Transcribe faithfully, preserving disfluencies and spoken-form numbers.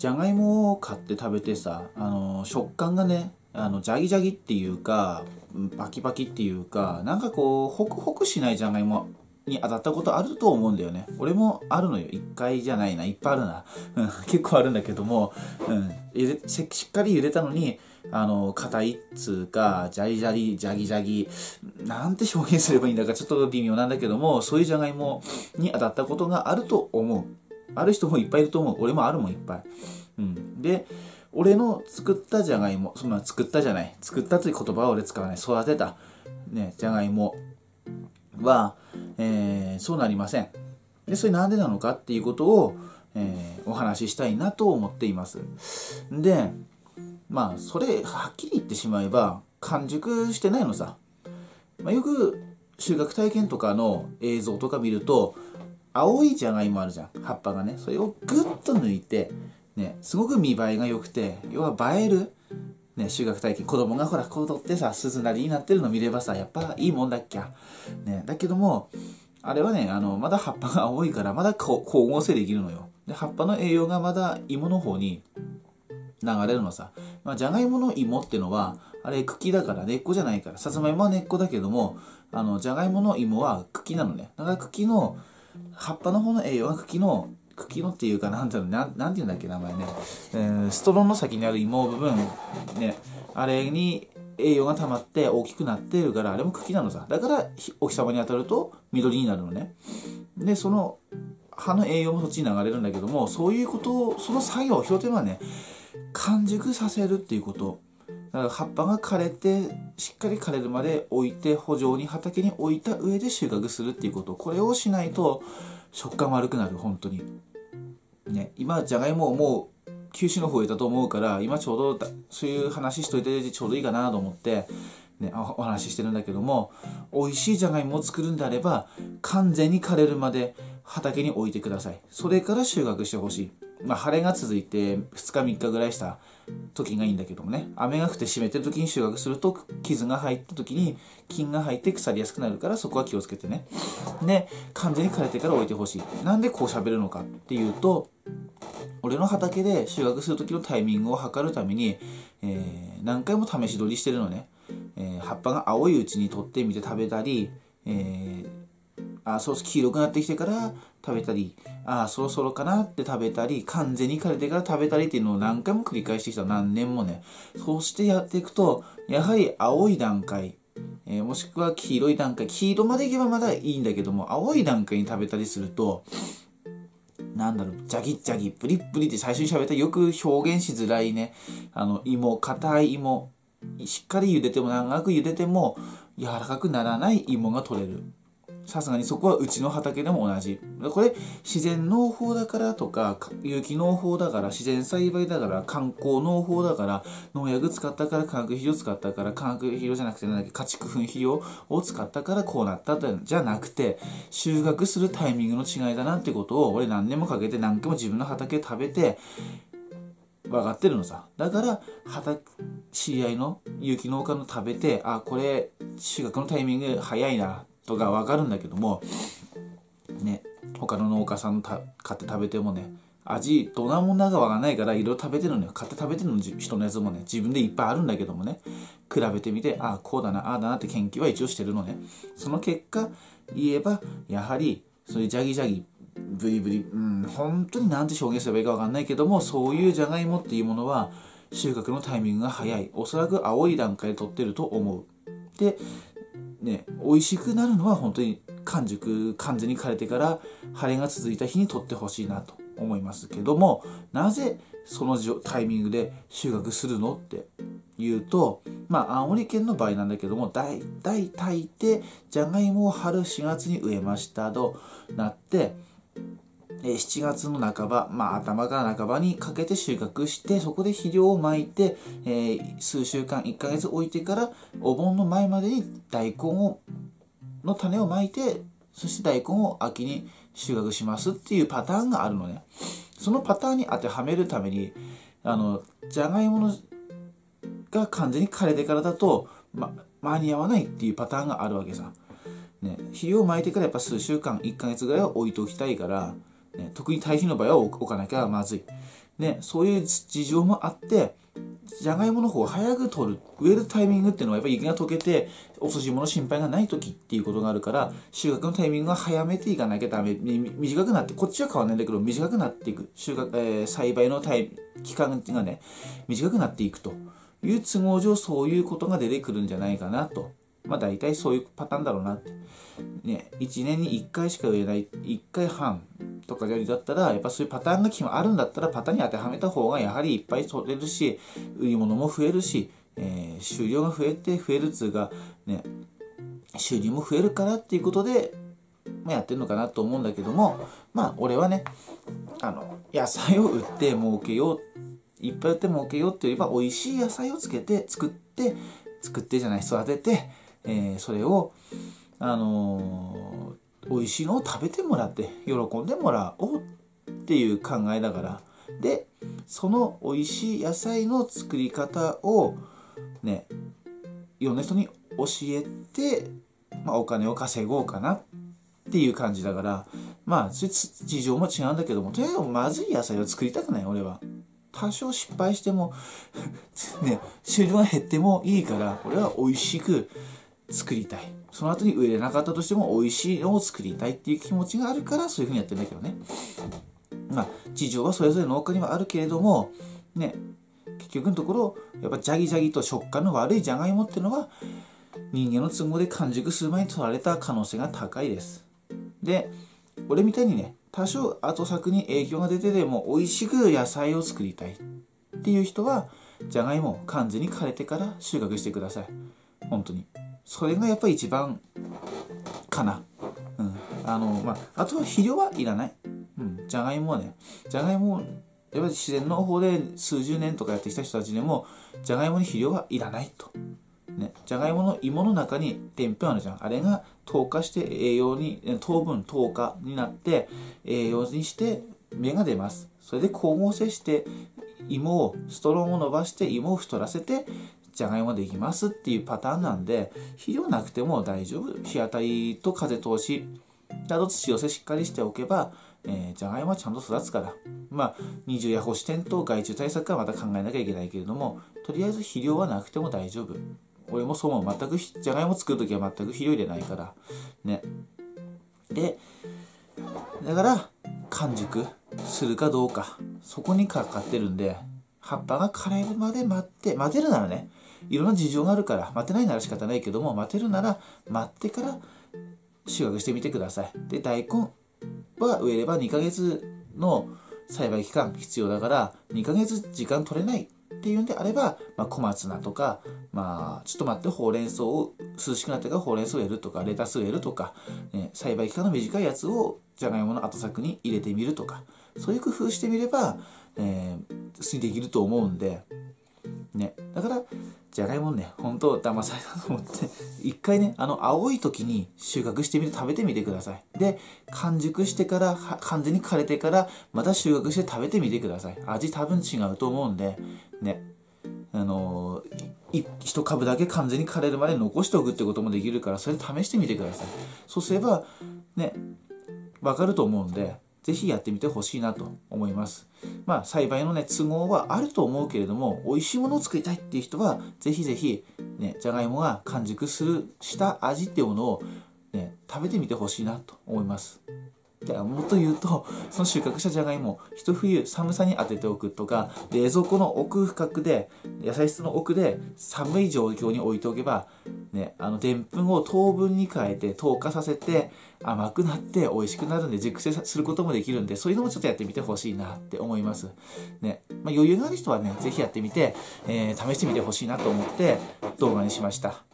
じゃがいもを買って食べてさ、あの食感がね、あのジャギジャギっていうかパキパキっていうか、なんかこうホクホクしないじゃがいもに当たったことあると思うんだよね。俺もあるのよ。一回じゃないな、いっぱいあるな。うん、結構あるんだけども、うん、ゆでしっかり茹でたのに、あの硬いっつうか、ジャリジャリジャギジャギなんて表現すればいいんだかちょっと微妙なんだけども、そういうじゃがいもに当たったことがあると思う。ある人もいっぱいいると思う。俺もあるもん、いっぱい。うん、で俺の作ったじゃがいも、そんな作ったじゃない作ったという言葉は俺使わない、育てたねじゃがいもは、えー、そうなりません。でそれなんでなのかっていうことを、えー、お話ししたいなと思っています。でまあそれはっきり言ってしまえば完熟してないのさ。まあ、よく収穫体験とかの映像とか見ると青いじゃがいもあるじゃん、葉っぱがね。それをグッと抜いてね、すごく見栄えが良くて、要は映える、ね、収穫体験、子供がほらこう取ってさ鈴なりになってるの見ればさやっぱいいもんだっけ、ね、だけどもあれはね、あのまだ葉っぱが青いからまだ光合成できるのよ。で葉っぱの栄養がまだ芋の方に流れるのさ。まあ、じゃがいもの芋ってのはあれ茎だから根っこじゃないから、さつまいもは根っこだけども、あのじゃがいもの芋は茎なのね。だから茎の葉っぱの方の栄養が茎の茎のっていうか、なんていうの、なん、なんていうんだっけ名前ね、えー、ストローの先にある芋部分ね、あれに栄養が溜まって大きくなっているから、あれも茎なのさ。だからお日様に当たると緑になるのね。でその葉の栄養もそっちに流れるんだけども、そういうことを、その作業、ひと手間ね、完熟させるっていうこと。だから葉っぱが枯れてしっかり枯れるまで置いて、圃場に畑に置いた上で収穫するっていうこと、これをしないと食感悪くなる。本当にね、今じゃがいももう九州の方へだと思うから、今ちょうどそういう話しといてちょうどいいかなと思って、ね、お話ししてるんだけども、美味しいじゃがいもを作るんであれば完全に枯れるまで畑に置いてください。それから収穫してほしい。まあ晴れが続いてふつかみっかぐらいした時がいいんだけどもね、雨が降って湿ってる時に収穫すると傷が入った時に菌が入って腐りやすくなるから、そこは気をつけてね。で完全に枯れてから置いてほしい。なんでこう喋るのかっていうと、俺の畑で収穫する時のタイミングを測るために、えー、何回も試し撮りしてるのね。えー、葉っぱが青いうちに取ってみて食べたり、えー、あそう黄色くなってきてから食べたり、あそろそろかなって食べたり、完全に枯れてから食べたりっていうのを何回も繰り返してきた。何年もね。そうしてやっていくとやはり青い段階、えー、もしくは黄色い段階、黄色までいけばまだいいんだけども、青い段階に食べたりするとなんだろう、ジャギジャギプリップリって最初に喋ったよく表現しづらいね、あの芋、硬い芋、しっかり茹でても長く茹でても柔らかくならない芋が取れる。さすがにそこはうちの畑でも同じ。これ自然農法だからとか、有機農法だから、自然栽培だから、観光農法だから、農薬使ったから、化学肥料使ったから、化学肥料じゃなくてなんだっけ、家畜粉肥料を使ったからこうなったじゃなくて、収穫するタイミングの違いだなってことを俺何年もかけて何回も自分の畑で食べて分かってるのさ。だから畑知り合いの有機農家の食べて、あこれ収穫のタイミング早いなとか分かるんだけどもね、他の農家さんのた買って食べてもね、味どんなもんだか分かんないからいろいろ食べてるのよ。買って食べてるの人のやつもね、自分でいっぱいあるんだけどもね、比べてみて、あこうだなああだなって研究は一応してるのね。その結果言えばやはりそういうジャギジャギブリブリ、うん、本当になんて表現すればいいか分かんないけども、そういうじゃがいもっていうものは収穫のタイミングが早い。おそらく青い段階で取ってると思う。でね、美味しくなるのは本当に完熟完全に枯れてから晴れが続いた日に取ってほしいなと思いますけども、なぜそのタイミングで収穫するのっていうと、まあ青森県の場合なんだけども、大体大抵じゃがいもを春しがつに植えましたとなって、しちがつの半ば、まあ頭から半ばにかけて収穫して、そこで肥料をまいて、えー、数週間いっかげつ置いてからお盆の前までに大根をの種をまいて、そして大根を秋に収穫しますっていうパターンがあるのね。そのパターンに当てはめるために、あのじゃがいものが完全に枯れてからだと、ま、間に合わないっていうパターンがあるわけさ、ね、肥料をまいてからやっぱ数週間いっかげつぐらいは置いておきたいから、ね、特に堆肥の場合は置かなきゃまずい。 ね、そういう事情もあってじゃがいもの方を早く取る植えるタイミングっていうのはやっぱり雪が溶けて遅霜の心配がない時っていうことがあるから収穫のタイミングは早めていかなきゃダメ。短くなってこっちは変わらないんだけど短くなっていく収穫、えー、栽培のタイ期間がね短くなっていくという都合上そういうことが出てくるんじゃないかなと。まあ大体そういうパターンだろうなって。ね、いちねんにいっかいしか植えない、いっかいはんとかよりだったら、やっぱそういうパターンが決まあるんだったら、パターンに当てはめた方がやはりいっぱい取れるし、売り物も増えるし、えー、収量が増えて増えるつうが、ね、収入も増えるからっていうことで、まあ、やってるのかなと思うんだけども、まあ俺はね、あの、野菜を売って儲けよう、いっぱい売って儲けようっていうよりは、美味しい野菜をつけて、作って、作ってじゃない、育てて、えー、それを、あのー、美味しいのを食べてもらって喜んでもらおうっていう考えだからでその美味しい野菜の作り方をねいろんな人に教えて、まあ、お金を稼ごうかなっていう感じだからまあ事情も違うんだけどもとにかくまずい野菜を作りたくない俺は。多少失敗してもね収入が減ってもいいから俺は美味しく作りたい。その後に植えれなかったとしても美味しいのを作りたいっていう気持ちがあるからそういうふうにやってるんだけどね。まあ事情はそれぞれ農家にはあるけれどもね結局のところやっぱジャギジャギと食感の悪いじゃがいもっていうのは人間の都合で完熟する前に取られた可能性が高いです。で俺みたいにね多少後作に影響が出てでも美味しく野菜を作りたいっていう人はじゃがいもを完全に枯れてから収穫してください。本当にそれがやっぱり一番かな。うん、あのまああとは肥料はいらない。うん、じゃがいもはね、じゃがいもやっぱり自然の方で数十年とかやってきた人たちでもじゃがいもに肥料はいらないと。ね、じゃがいもの芋の中にでんぷんあるじゃん。あれが糖化して栄養に糖分糖化になって栄養にして芽が出ます。それで光合成して芋をストローを伸ばして芋を太らせてじゃがいもできますっていうパターンなんで肥料なくても大丈夫。日当たりと風通しあと土寄せしっかりしておけば、えー、じゃがいもはちゃんと育つからまあ二重や干し点と害虫対策はまた考えなきゃいけないけれどもとりあえず肥料はなくても大丈夫。俺もそう思う。全くじゃがいも作るときは全く肥料入れないからね。でだから完熟するかどうかそこにかかってるんで葉っぱが枯れるまで待って待てるならねいろんな事情があるから待てないなら仕方ないけども待てるなら待ってから収穫してみてください。で大根は植えればにかげつの栽培期間必要だからにかげつ時間取れないっていうんであれば、まあ、小松菜とか、まあ、ちょっと待ってほうれん草を涼しくなってからほうれん草を植えるとかレタスを植えるとか、ね、栽培期間の短いやつをじゃがいもの後作に入れてみるとかそういう工夫してみれば、えー、普通にできると思うんで、ね、だからじゃがいもね本当騙されたと思って一回ねあの青い時に収穫してみて食べてみてください。で完熟してから完全に枯れてからまた収穫して食べてみてください。味多分違うと思うんでねあのー、一株だけ完全に枯れるまで残しておくってこともできるからそれ試してみてください。そうすればね分かると思うんでぜひやってみてほしいなと思います。まあ栽培のね都合はあると思うけれども美味しいものを作りたいっていう人はぜひぜひねじゃがいもが完熟するした味っていうものをね食べてみてほしいなと思います。でもっと言うとその収穫したじゃがいも一冬寒さに当てておくとか冷蔵庫の奥深くで野菜室の奥で寒い状況に置いておけばねあのでんぷんを糖分に変えて糖化させて甘くなって美味しくなるんで熟成することもできるんでそういうのもちょっとやってみてほしいなって思いますね。まあ、余裕がある人はねぜひやってみて、えー、試してみてほしいなと思って動画にしました。